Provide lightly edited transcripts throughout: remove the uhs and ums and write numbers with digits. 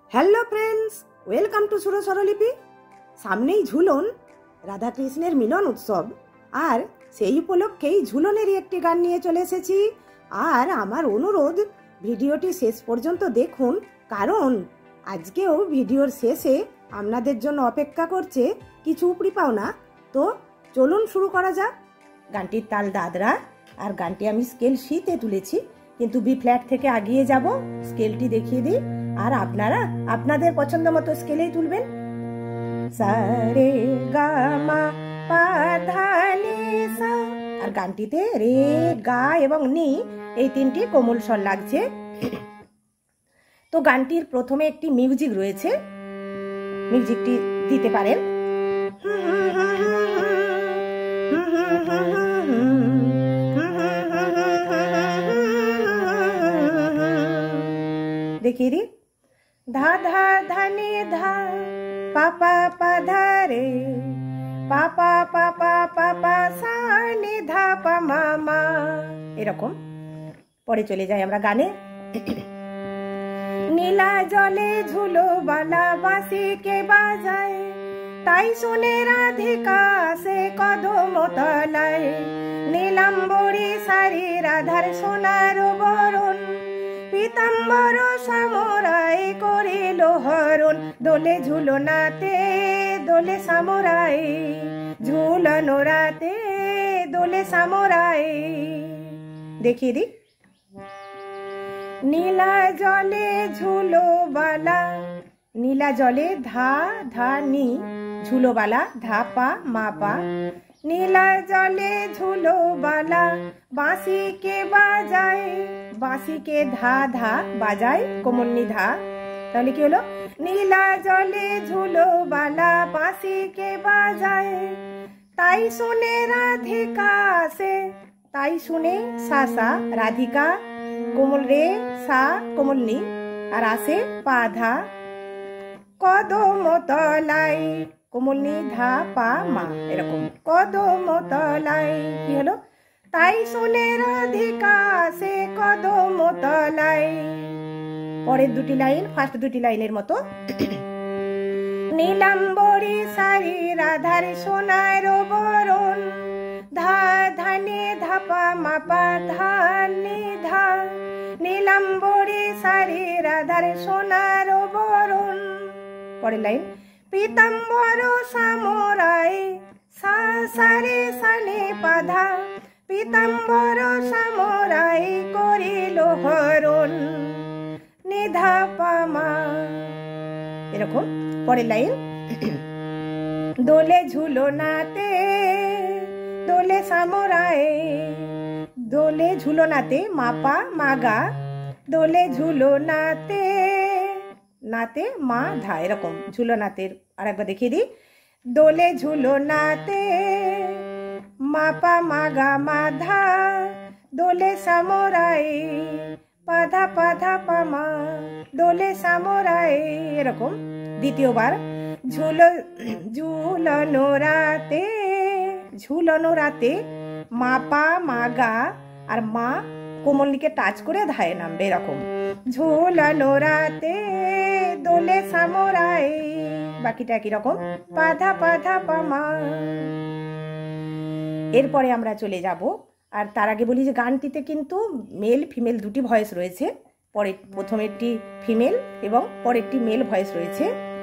Hello friends, welcome to সুর স্বরলিপি। সামনেই ঝুলন, রাধাকৃষ্ণের মিলন উৎসব, আর সেই উপলক্ষেই ঝুলনেরই একটি গান নিয়ে চলে এসেছি। আর আমার অনুরোধ, ভিডিওটি শেষ পর্যন্ত দেখুন, কারণ আজকেও ভিডিওর শেষে আপনাদের জন্য অপেক্ষা করছে কিছু উপরি পাওনা। তো চলুন শুরু করা যাক। গানটির তাল দাদরা, আর গানটি আমি স্কেল সিতে তুলেছি, কিন্তু বি ফ্ল্যাট থেকে আগিয়ে যাব। স্কেলটি দেখিয়ে দিই, আর আপনারা আপনাদের পছন্দ মতো স্কেলেই তুলবেন। সা রে গা মা পা ধা নি সা। আর গানটিতে রে, গা এবং নি এই তিনটি কোমল স্বর লাগছে। তো গানটির প্রথমে একটি মিউজিক রয়েছে, মিউজিকটি দিতে পারেন। দেখিয়ে দিই। ধা ধা ধা নি ধা, পা পা পা ধা রে, পা পা পা পা পা পা সা নি ধা পা মা মা, এরকম। পরে চলে যাই আমরা গানে। নীলা জলে ঝুলো বালা বাঁশি কে বাজায়, তাই শুনে রাধিকা সে কদম তলায়। নীলাম্বরী সারি রাধার সোনার বরণ, পীতাম্বর সামরাই করিল হরণ। দোলে ঝুলনাতে দোলে সামরাই, ঝুলনো রাতে দোলে সামরাই। দেখিয়ে দিই। নীলা জলে ঝুলো বালা, নীলা জলে ধা ধা নি, ঝুলো বালা ধা পা মা পা। নীলা জলে ঝুলো বালা বাঁশি কে বাজায়, বাঁশি কে ধা ধা বাজায়, কোমল নি ধা। তাহলে কি হলো? নীলা জলে ঝুলো বালা বাঁশি কে বাজায়, তাই শুনে রাধিকা সে, তাই শুনে সা সা, রাধিকা কোমল রে, সা কোমল নি, আর আসে পা ধা, কদম তলাই, কোমল নি ধা পা মা, এরকম। কদম তলাই, কি হলো? তাই শুনে রাধিকা সে কদম তলাই। পরের দুটি লাইন ফার্স্ট দুটি লাইনের মতো। নীলাম্বরী সারি রাধার সোনার বরণ, ধা ধানে ধাপা মাপা ধা নি ধা। নীলাম্বরী সারি রাধার সোনার বরণ। পরের লাইন। পীতাম্বর সামরাই সা সারে সানে পাধা, পীতাম্বর সামরাই করিল হরণ। নিধা পামা, এরকম। পরের লাইন। দোলে ঝুলনাতে দোলে সামরাই, দোলে ঝুলনাতে মাপা মাগা, দোলে ঝুলনাতে, নাতে মা ধা, এরকম। ঝুলনাতের আরেকবার দেখিয়ে দিই। দোলে ঝুলনাতে মাপা মাগা মাধা, দোলে সামরাই পাধা পাধা পামা, দোলে সামরাই, এরকম। দ্বিতীয়বার। ঝুলনো রাতে, ঝুলনো রাতে মাপা মাগা, আর মা কোমলনিকে টাচ করে ধায়ে নামবে, এরকম। ঝুলনো রাতে দোলে সামরাই, বাকিটা একই রকম। পাধা পাধা পামা। এরপরে আমরা চলে যাব। আর তার আগে বলি যে গানটিতে কিন্তু মেল ফিমেল দুটি ভয়েস রয়েছে। পরে প্রথমেরটি ফিমেল এবং পরেরটি মেল ভয়েস রয়েছে।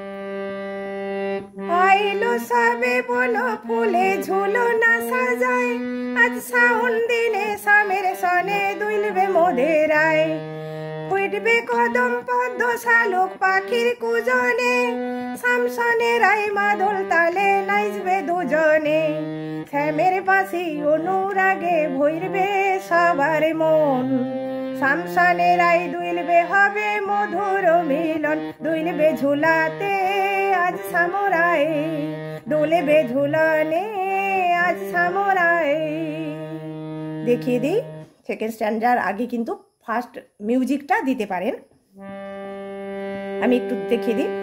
আইলো সবে বলো ফুলে ঝুলনা সাজায়, আজ সাউন দিনে সামের সনে দুইলবে মোদেরায়। উঠবে কদম পদ্ম শালুক পাখির কুজনে, সামসনে রাই মাদল তালে নাচবে দুজনে। শ্যামের বাঁশি অনুরাগে ভৈরবে সবার মন, সামসনে রাই দুইলবে হবে মধুর মিলন। দুইলবে ঝুলাতে আজ সামরাই, দোলেবে ঝুলনে আজ সামরাই। দেখিয়ে দিই। সেকেন্ড স্ট্যান্ডার আগে কিন্তু ফার্স্ট মিউজিকটা দিতে পারেন। আমি একটু দেখিয়ে দিই।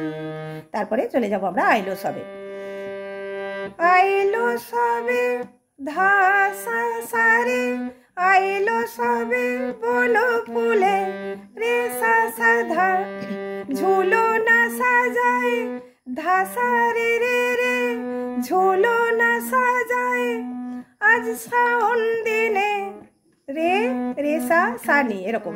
তারপরে চলে যাব আমরা আইলো সবে। আইলো সবে ধাসা সারে আইলো সবে বন ফুলে রে সা সা ধা ঝুলো না সাজায় ধাসা রে রে রে ঝুলো না সাজায় আজ শাওন দিনে রে রে সা সানি এরকম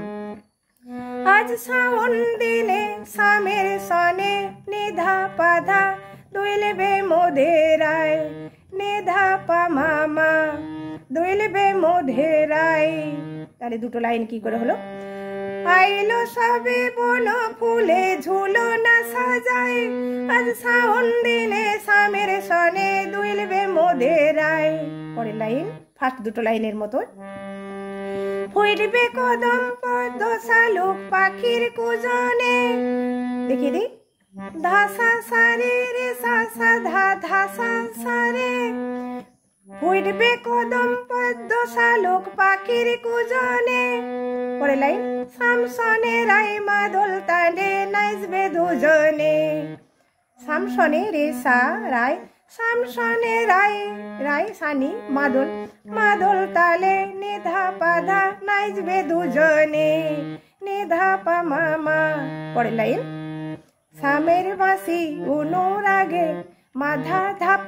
আজ শাওন দিনে সামের সনে নিধা পাধা দুইলবে মোদেরায় নিধা পা মামা দুইলবে মোদেরায়। তাহলে দুটো লাইন কি করে হলো? আইলো সবে বন ফুলে ঝুলো না সাজায় আজ শাওন দিনে সামের সনে দুইলবে মোদেরায়। পরের লাইন ফার্স্ট দুটো লাইনের মতো। ফুটবে কদম পদ্ম শালুক পাখির কুজনে দেখিয়ে দিই ধাসা সারে রে সা সা ধা ধাসা সারে ফুটবে কদম পদ্ম শালুক পাখির কুজনে। পরের লাইন শামসনে রায় মাদল তালে নাচবে দুজনে শামসনে রে সা রায় শামসনে রায় রায় সানি মাদল মাদল তালে নিধা পাধা নাচবে দুজনে নিধা পা মামা। পরের লাইন সামের বাঁশি অনুরাগে মাধা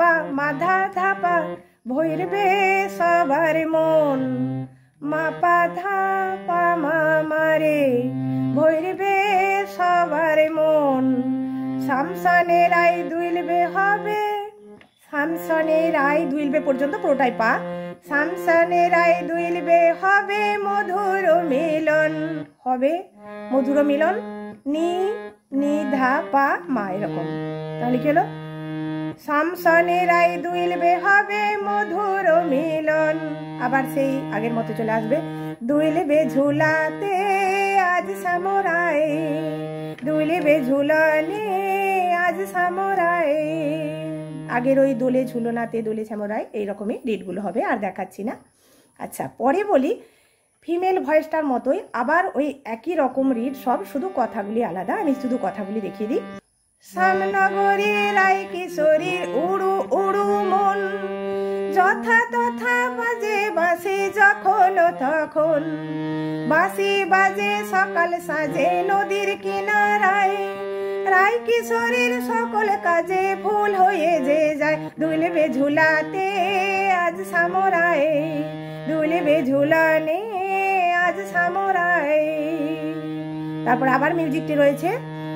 ধাপা ভৈরবে সবার মন মা পা ধাপা মামারে ভৈরবে সবার মন। শামসনে রায় দুইলবে হবে শামসনে রায় দুইলবে পর্যন্ত পুরোটাই পা শামসনে রায় দুইলবে হবে মধুর মিলন হবে মধুর মিলন নি নিধা পা মা এরকম। তাহলে কি হলো? শামসনে রায় দুইলবে হবে মধুর মিলন। আবার সেই আগের মতো চলে আসবে দুইলবে ঝুলাতে আজ সামরায় দুইলবে ঝুলনে আজ সামরায়। আগের ওই দোলে ঝুলনাতে দোলে সামরায় এইরকমই রিডগুলো হবে, আর দেখাচ্ছি না। আচ্ছা পরে বলি ফিমেল ভয়েসটার মতোই আবার ওই একই রকম রিড সব, শুধু কথাগুলি আলাদা। আমি শুধু কথাগুলি দেখিয়ে দিই। শ্যামনগরী রায় কিশোরীর উড়ু উড়ু মন যথা তথা বাজে বাঁশি যখন তখন বাঁশি বাজে সকাল সাজে নদীর কিনারায় রায় কিশোরীর সকল কাজে ভুল হয়ে যে যায় দুইলবে ঝুলাতে আজ সামরায় দুইলবে ঝুলানে আজ সামরায়। তারপর আবার মিউজিকটি রয়েছে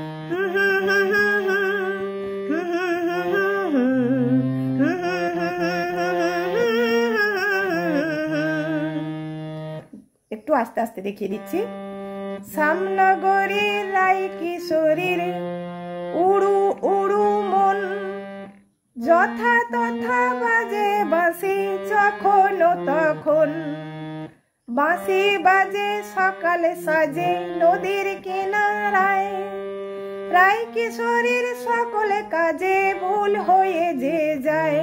একটু আস্তে আস্তে দেখিয়ে দিচ্ছি। শ্যামনগরী রায় কিশোরীর উড়ু উড়ু মন যথা তথা বাজে বাঁশি যখন তখন বাঁশি বাজে সকাল সাজে নদীর কিনারায় রায় কিশোরীর সকল কাজে ভুল হয়ে যে যায়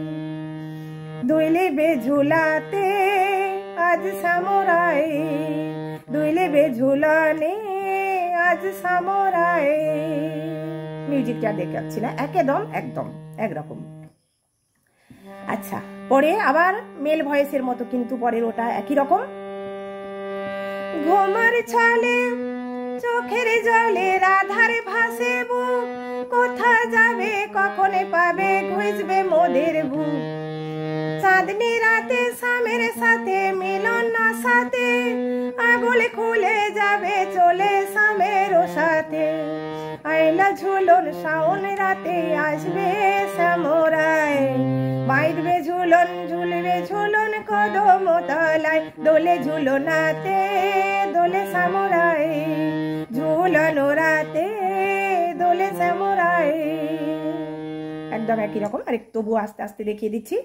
দুইলবে ঝুলাতে আজ সামরায় দুইলবে ঝুলানে আজ সামরায়। মিউজিকটা দেখাচ্ছি না, একদম একরকম। আচ্ছা পরে আবার মেল ভয়েসের মতো, কিন্তু পরের ওটা একই রকম। ঘুমার ছলে চোখের জলে রাধার ভাসে বুক কোথা যাবে কখনে পাবে ঘুষবে মোদের বুক চাঁদনি রাতে স্বামীর সাথে মিলন আশাতে আগুল খুলে যাবে চলে স্বামীর সাথে আইলা ঝুলন শাওন রাতে আসবে সামরায় বাইরবে ঝুলন ঝুলবে ঝুলন কদম তলায় দোলে ঝুলনাতে দোলে সামরায় ঝুলন রাতে দোলে সামরায়। একদম একই রকম, আর তবু আস্তে আস্তে দেখিয়ে দিচ্ছি।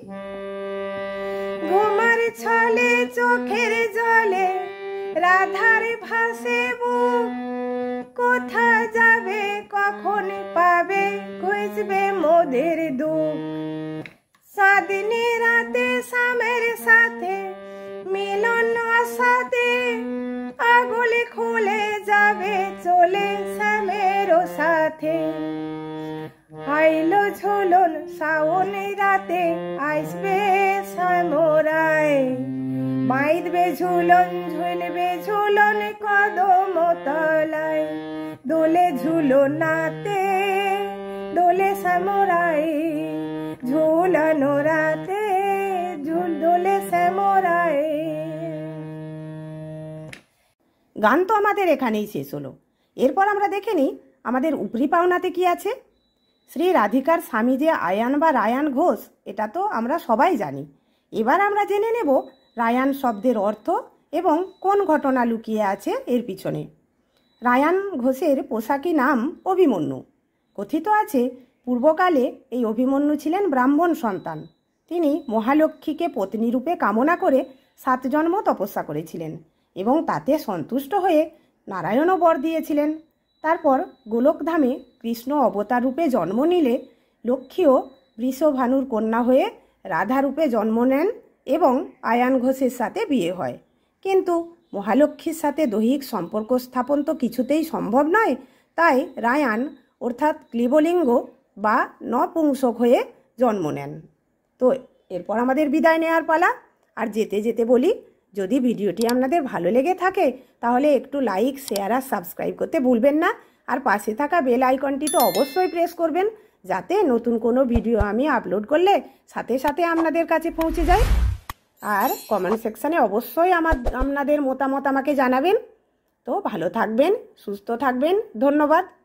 ঘুমার ছলে চোখের জলে রাধার ভাসে বুক কোথা যাবে কখন পাবে খুঁজবে মোদের দুঃখ চাঁদনি রাতে স্বামীর সাথে মিলন আশাতে আগুল খুলে যাবে চলে স্বামীর সাথে আইলো ঝুলন শাওন রাতে আসবে শ্যাম বাঁধবে ঝুলন ঝুলবে ঝুলন কদম তলায়, দোলে ঝুলনাতে দোলে শ্যামরাই, ঝুলানো রাতে দোলে শ্যামরাই। গান তো আমাদের এখানেই শেষ হলো। এরপর আমরা দেখে নিই আমাদের উপরি পাওনাতে কি আছে। শ্রী রাধিকার স্বামী যে আয়ান বা রায়ান ঘোষ, এটা তো আমরা সবাই জানি। এবার আমরা জেনে নেব রায়ান শব্দের অর্থ এবং কোন ঘটনা লুকিয়ে আছে এর পিছনে। রায়ান ঘোষের পোশাকি নাম অভিমন্যু। কথিত আছে পূর্বকালে এই অভিমন্যু ছিলেন ব্রাহ্মণ সন্তান। তিনি মহালক্ষ্মীকে পত্নীরূপে কামনা করে 7 জন্ম তপস্যা করেছিলেন এবং তাতে সন্তুষ্ট হয়ে নারায়ণও বর দিয়েছিলেন। তারপর গোলকধামে কৃষ্ণ অবতার রূপে জন্ম নিলে লক্ষ্মীও বৃষভানুর কন্যা হয়ে রাধা রূপে জন্ম নেন এবং আয়ান ঘোষের সাথে বিয়ে হয়। কিন্তু মহালক্ষ্মীর সাথে দৈহিক সম্পর্ক স্থাপন তো কিছুতেই সম্ভব নয়, তাই রায়ান অর্থাৎ ক্লীবলিঙ্গ বা নপুংসক হয়ে জন্ম নেন। তো এরপর আমাদের বিদায় নেওয়ার পালা। আর যেতে যেতে বলি, যদি ভিডিওটি আপনাদের ভালো লেগে থাকে তাহলে একটু লাইক, শেয়ার আর সাবস্ক্রাইব করতে ভুলবেন না। আর পাশে থাকা বেল আইকনটি তো অবশ্যই প্রেস করবেন, যাতে নতুন কোনো ভিডিও আমি আপলোড করলে সাথে সাথে আপনাদের কাছে পৌঁছে যায়। আর কমেন্ট সেকশানে অবশ্যই আপনাদের মতামত আমাকে জানাবেন। তো ভালো থাকবেন, সুস্থ থাকবেন, ধন্যবাদ।